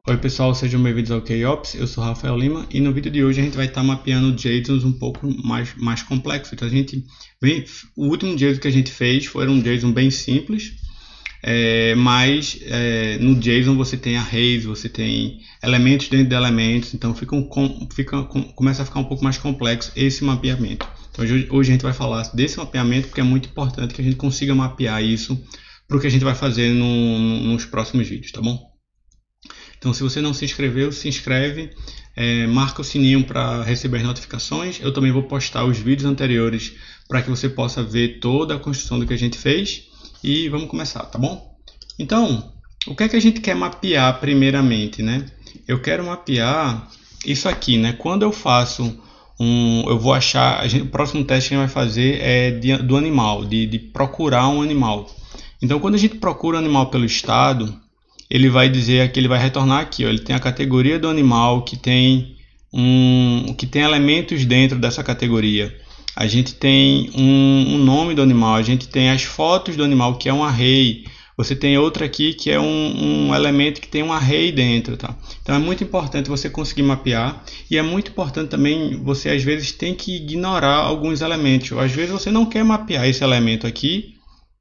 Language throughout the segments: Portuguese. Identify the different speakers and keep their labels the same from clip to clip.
Speaker 1: Oi pessoal, sejam bem-vindos ao KOps, eu sou Rafael Lima e no vídeo de hoje a gente vai estar mapeando JSONs um pouco mais complexos. Então o último JSON que a gente fez foi um JSON bem simples, mas no JSON você tem arrays, você tem elementos dentro de elementos, então começa a ficar um pouco mais complexo esse mapeamento. Então hoje a gente vai falar desse mapeamento porque é muito importante que a gente consiga mapear isso para o que a gente vai fazer nos próximos vídeos, tá bom? Então, se você não se inscreveu, se inscreve, marca o sininho para receber notificações. Eu também vou postar os vídeos anteriores para que você possa ver toda a construção do que a gente fez. E vamos começar, tá bom? Então, o que é que a gente quer mapear primeiramente, né? Eu quero mapear isso aqui, né? Quando eu faço eu vou achar, o próximo teste que a gente vai fazer é do animal, de procurar um animal. Então, quando a gente procura um animal pelo estado, ele vai dizer aqui, ele vai retornar aqui, ó, ele tem a categoria do animal que tem elementos dentro dessa categoria. A gente tem um nome do animal, a gente tem as fotos do animal, que é um array. Você tem outra aqui que é um elemento que tem um array dentro, tá? Então é muito importante você conseguir mapear e é muito importante também você às vezes tem que ignorar alguns elementos. Ou, às vezes você não quer mapear esse elemento aqui,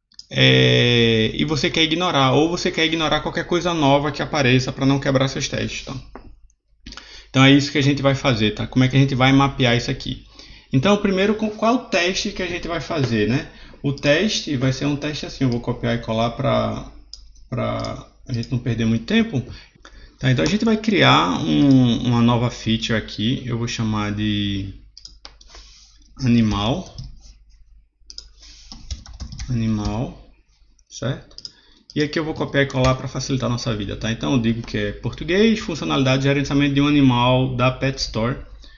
Speaker 1: e você quer ignorar, ou você quer ignorar qualquer coisa nova que apareça para não quebrar seus testes, tá? Então é isso que a gente vai fazer, tá? Como é que a gente vai mapear isso aqui? Então, primeiro, qual é o teste que a gente vai fazer, né? O teste vai ser um teste assim, eu vou copiar e colar para a gente não perder muito tempo. Tá, então a gente vai criar uma nova feature aqui, eu vou chamar de animal, certo? E aqui eu vou copiar e colar para facilitar a nossa vida, tá? Então eu digo que é português, funcionalidade de gerenciamento de um animal da Pet Store.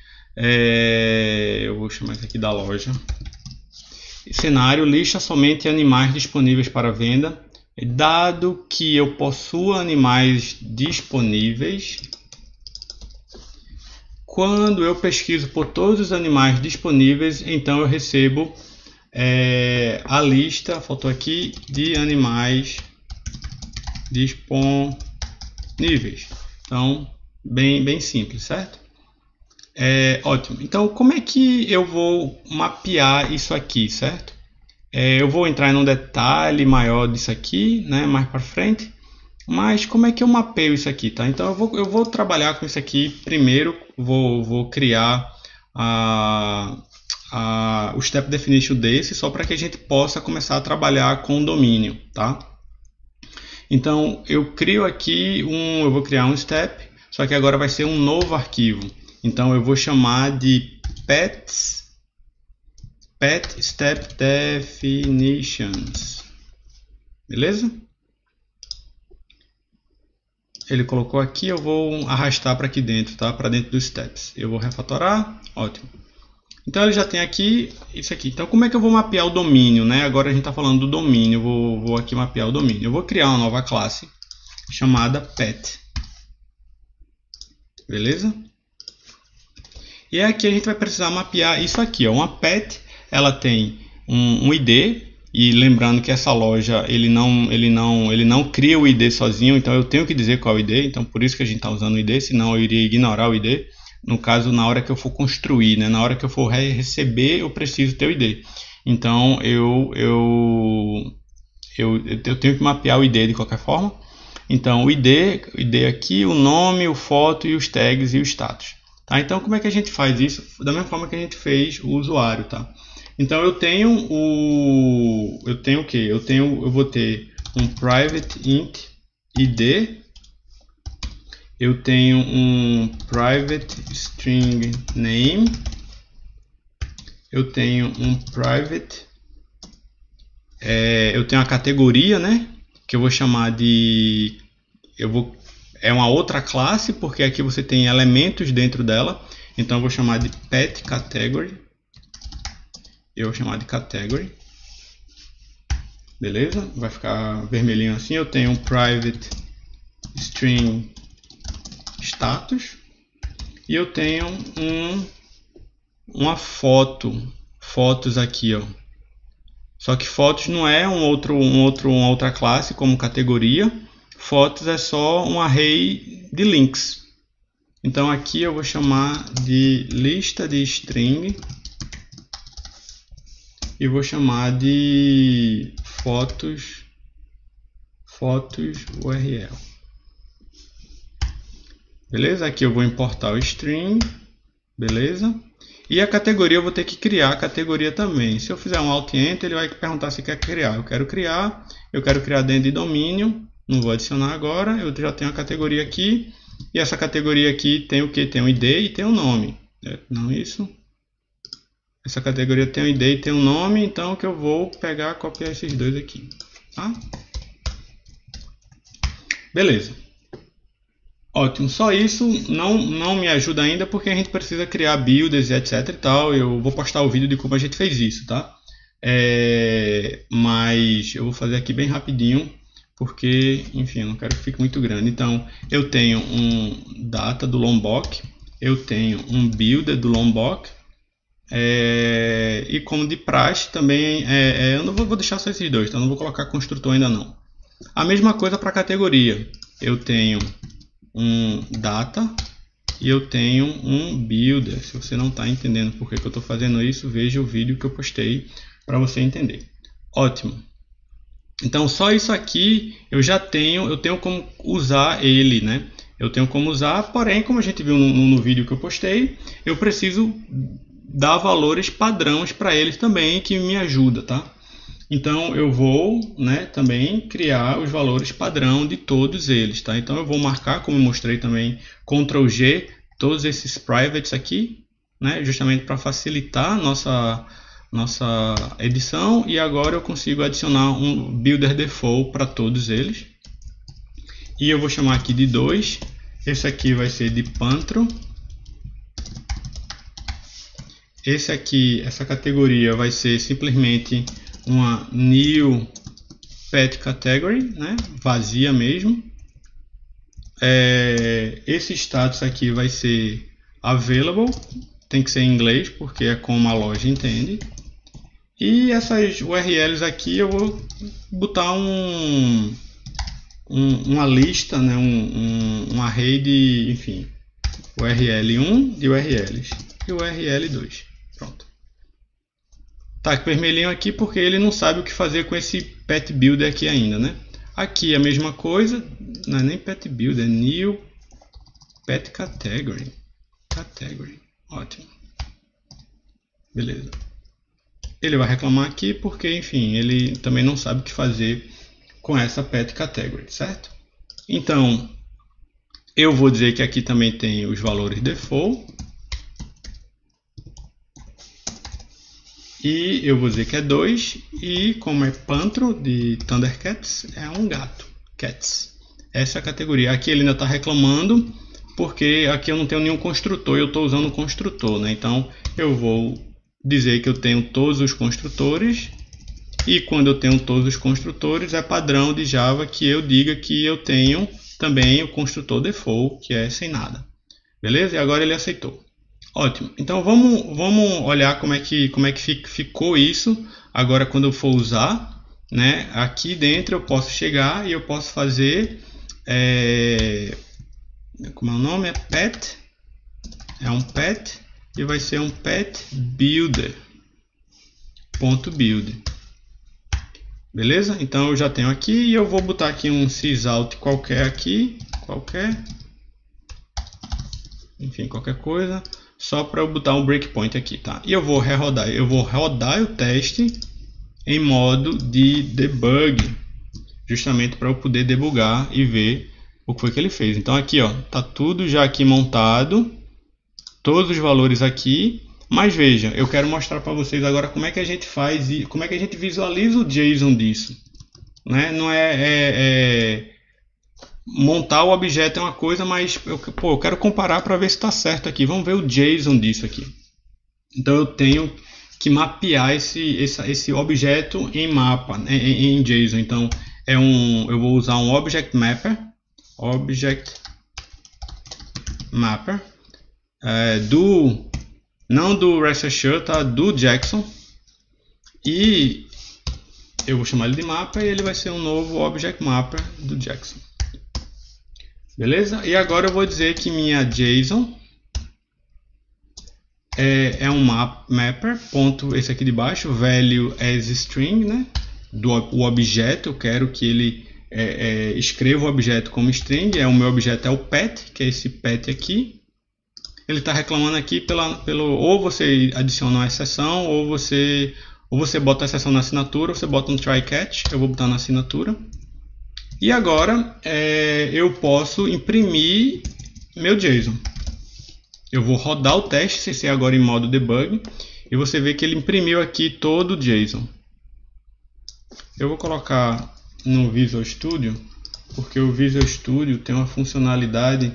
Speaker 1: Eu vou chamar isso aqui da loja. Cenário, lista somente animais disponíveis para venda. Dado que eu possua animais disponíveis, quando eu pesquiso por todos os animais disponíveis, então eu recebo a lista, faltou aqui, de animais disponíveis. Então, bem simples, certo? Ótimo. Então, como é que eu vou mapear isso aqui, certo? Eu vou entrar em um detalhe maior disso aqui, né, mais para frente. Mas como é que eu mapeio isso aqui, tá? Então, eu vou trabalhar com isso aqui primeiro. Vou criar o step definition desse, só para que a gente possa começar a trabalhar com o domínio, tá? Então eu crio aqui eu vou criar um step, só que agora vai ser um novo arquivo. Então eu vou chamar de pet step definitions, beleza? Ele colocou aqui, eu vou arrastar para aqui dentro, tá? Para dentro dos steps. Eu vou refatorar, ótimo. Então ele já tem aqui isso aqui. Então como é que eu vou mapear o domínio, né? Agora a gente está falando do domínio. Vou aqui mapear o domínio. Eu vou criar uma nova classe chamada pet. Beleza? E aqui a gente vai precisar mapear isso aqui, ó. Uma pet, ela tem um ID. E lembrando que essa loja ele não cria o ID sozinho. Então eu tenho que dizer qual é o ID. Então por isso que a gente está usando o ID. Senão eu iria ignorar o ID. No caso, na hora que eu for construir, né? Na hora que eu for receber, eu preciso ter o ID. Então, eu tenho que mapear o ID de qualquer forma. Então, o ID aqui, o nome, o foto e os tags e o status. Tá? Então, como é que a gente faz isso? Da mesma forma que a gente fez o usuário, tá? Então, eu tenho o quê? Eu vou ter um private int ID. Eu tenho um private string name, eu tenho um private, eu tenho a categoria, né, que eu vou chamar de, é uma outra classe, porque aqui você tem elementos dentro dela, então eu vou chamar de pet category, beleza? Vai ficar vermelhinho assim. Eu tenho um private string status e eu tenho uma fotos aqui, ó. Só que fotos não é uma outra classe como categoria. fotos é só um array de links. Então aqui eu vou chamar de lista de string e vou chamar de fotos URL. Beleza? Aqui eu vou importar o string, beleza? E a categoria eu vou ter que criar a categoria também. Se eu fizer um Alt Enter, ele vai perguntar se quer criar. Eu quero criar dentro de domínio, não vou adicionar agora, eu já tenho a categoria aqui. E essa categoria aqui tem o que? Tem um ID e tem um nome. Não isso. Essa categoria tem um ID e tem um nome, então que eu vou pegar e copiar esses dois aqui. Tá? Beleza. Ótimo, só isso não me ajuda ainda porque a gente precisa criar builders e etc e tal. Eu vou postar o vídeo de como a gente fez isso, tá? Mas eu vou fazer aqui bem rapidinho porque, enfim, eu não quero que fique muito grande. Então, eu tenho um data do Lombok, eu tenho um builder do Lombok e como de praxe também, eu não vou deixar só esses dois, então não vou colocar construtor ainda não. A mesma coisa para categoria, eu tenho um data e eu tenho um builder. Se você não está entendendo por que eu estou fazendo isso, veja o vídeo que eu postei para você entender. Ótimo. Então só isso aqui eu tenho como usar ele, né? Eu tenho como usar, porém, como a gente viu no vídeo que eu postei, eu preciso dar valores padrões para eles também, que me ajuda, tá? Então eu vou, né, também criar os valores padrão de todos eles, tá? Então eu vou marcar, como eu mostrei também, Ctrl G, todos esses privates aqui, né, justamente para facilitar nossa edição, e agora eu consigo adicionar um builder default para todos eles. E eu vou chamar aqui de 2, esse aqui vai ser de Pantro. Esse aqui, essa categoria vai ser simplesmente uma new pet category, né? Vazia mesmo. Esse status aqui vai ser available, tem que ser em inglês porque é como a loja entende. E essas URLs aqui eu vou botar uma lista, né? um array de, enfim, URL1 de URLs e URL2. Pronto. Tá vermelhinho aqui porque ele não sabe o que fazer com esse pet builder aqui ainda, né? Aqui a mesma coisa, não é nem pet builder, é new pet category. Ótimo. Beleza. Ele vai reclamar aqui porque, enfim, ele também não sabe o que fazer com essa pet category, certo? Então, eu vou dizer que aqui também tem os valores default. E eu vou dizer que é 2. E como é Pantro de Thundercats, é um gato. Cats. Essa é a categoria. Aqui ele ainda está reclamando porque aqui eu não tenho nenhum construtor. Eu estou usando um construtor, né? Então, eu vou dizer que eu tenho todos os construtores, e quando eu tenho todos os construtores é padrão de Java que eu diga que eu tenho também o construtor default, que é sem nada. Beleza? E agora ele aceitou. Ótimo. Então vamos olhar como é que ficou isso agora quando eu for usar, né? Aqui dentro eu posso chegar e eu posso fazer como é o nome? É pet. É um pet. E vai ser um pet builder. .build. Beleza? Então eu já tenho aqui e eu vou botar aqui um sysout qualquer aqui. Enfim, qualquer coisa. Só para eu botar um breakpoint aqui, tá? E eu vou rodar o teste em modo de debug. Justamente para eu poder debugar e ver o que foi que ele fez. Então aqui, ó, tá tudo já aqui montado. Todos os valores aqui, mas veja, eu quero mostrar para vocês agora como é que a gente faz e como é que a gente visualiza o JSON disso, né? Não montar o objeto é uma coisa, mas eu quero comparar para ver se está certo aqui. Vamos ver o JSON disso aqui. Então eu tenho que mapear esse objeto em mapa, né? em JSON. Então eu vou usar um Object Mapper. Não do REST Assured, tá? Do Jackson, e eu vou chamar ele de mapa e ele vai ser um novo Object Mapper do Jackson. Beleza? E agora eu vou dizer que minha JSON é um mapper, ponto esse aqui de baixo, value as string, né? O objeto, eu quero que ele escreva o objeto como string, o meu objeto é o pet, que é esse pet aqui. Ele está reclamando aqui ou você adiciona uma exceção, ou você bota a exceção na assinatura, ou você bota um try catch, eu vou botar na assinatura. E agora eu posso imprimir meu JSON. Eu vou rodar o teste, sem ser agora em modo debug, e você vê que ele imprimiu aqui todo o JSON. Eu vou colocar no Visual Studio, porque o Visual Studio tem uma funcionalidade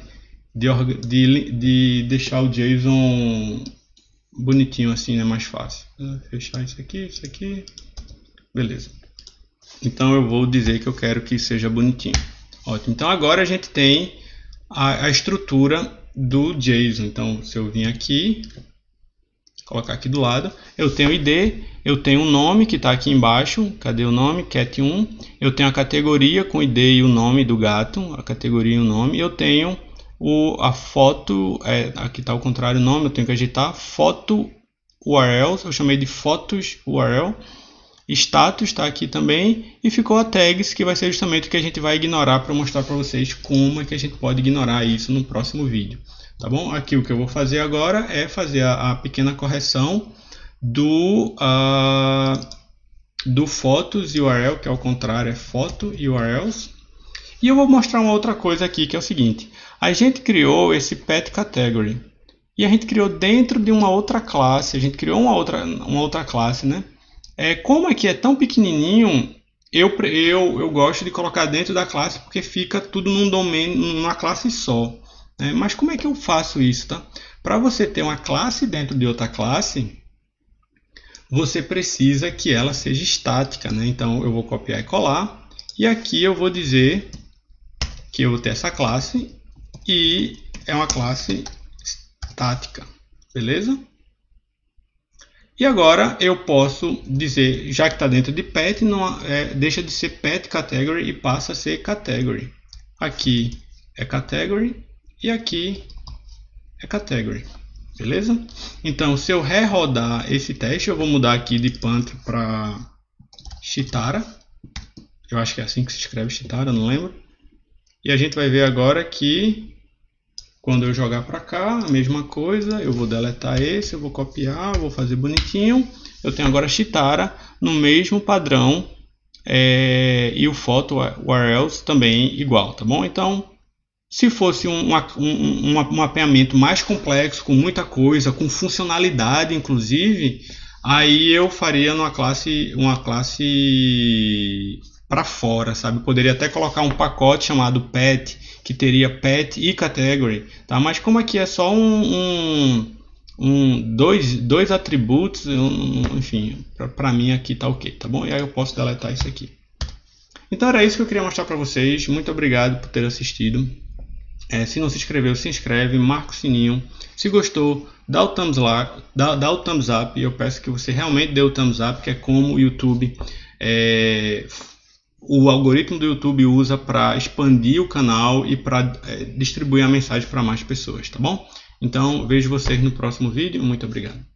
Speaker 1: de deixar o JSON bonitinho assim, né, mais fácil. Vou fechar isso aqui, beleza. Então eu vou dizer que eu quero que seja bonitinho. Ótimo. Então agora a gente tem a estrutura do JSON. Então se eu vir aqui, colocar aqui do lado, eu tenho o ID, eu tenho o nome que está aqui embaixo, cadê o nome? Cat1, eu tenho a categoria com o ID e o nome do gato, a categoria e o nome, eu tenho a foto, aqui está ao contrário o nome, eu tenho que agitar, foto URL, eu chamei de fotos URL, status está aqui também, e ficou a tags, que vai ser justamente o que a gente vai ignorar para mostrar para vocês como é que a gente pode ignorar isso no próximo vídeo. Tá bom? Aqui o que eu vou fazer agora é fazer a pequena correção do fotos URL, que ao contrário é foto URLs. E eu vou mostrar uma outra coisa aqui, que é o seguinte. A gente criou esse pet category. E a gente criou dentro de uma outra classe. A gente criou uma outra classe, né? Como aqui é tão pequenininho, eu gosto de colocar dentro da classe, porque fica tudo num domínio, numa classe só. Mas como é que eu faço isso, tá? Para você ter uma classe dentro de outra classe, você precisa que ela seja estática, né? Então eu vou copiar e colar, e aqui eu vou dizer que eu vou ter essa classe e é uma classe estática, beleza? E agora eu posso dizer, já que está dentro de pet, deixa de ser pet category e passa a ser category. Aqui é category. E aqui é category, beleza? Então, se eu rerodar esse teste, eu vou mudar aqui de Panther para Chitara. Eu acho que é assim que se escreve Chitara, não lembro. E a gente vai ver agora que quando eu jogar para cá, a mesma coisa. Eu vou deletar esse, eu vou copiar, vou fazer bonitinho. Eu tenho agora Chitara no mesmo padrão e o photo URLs também igual, tá bom? Então, se fosse um mapeamento mais complexo, com muita coisa, com funcionalidade inclusive, aí eu faria uma classe para fora, sabe? Poderia até colocar um pacote chamado pet, que teria pet e category, tá? Mas como aqui é só dois atributos, enfim, para mim aqui tá ok, tá bom? E aí eu posso deletar isso aqui. Então era isso que eu queria mostrar para vocês. Muito obrigado por ter assistido. Se não se inscreveu, se inscreve, marca o sininho. Se gostou, dá o thumbs up. Eu peço que você realmente dê o thumbs up, que é como o YouTube, o algoritmo do YouTube usa para expandir o canal e para distribuir a mensagem para mais pessoas, tá bom? Então vejo vocês no próximo vídeo. Muito obrigado.